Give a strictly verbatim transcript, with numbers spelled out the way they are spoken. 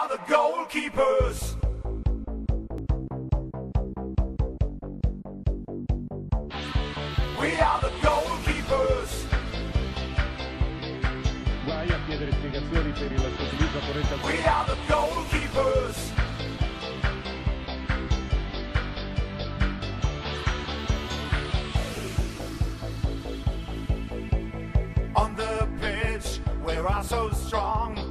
are the goalkeepers. We are the goalkeepers. Guai a chiedere spiegazioni per il suo utilizzo corretto al We are the goalkeepers. On the pitch, we are so strong.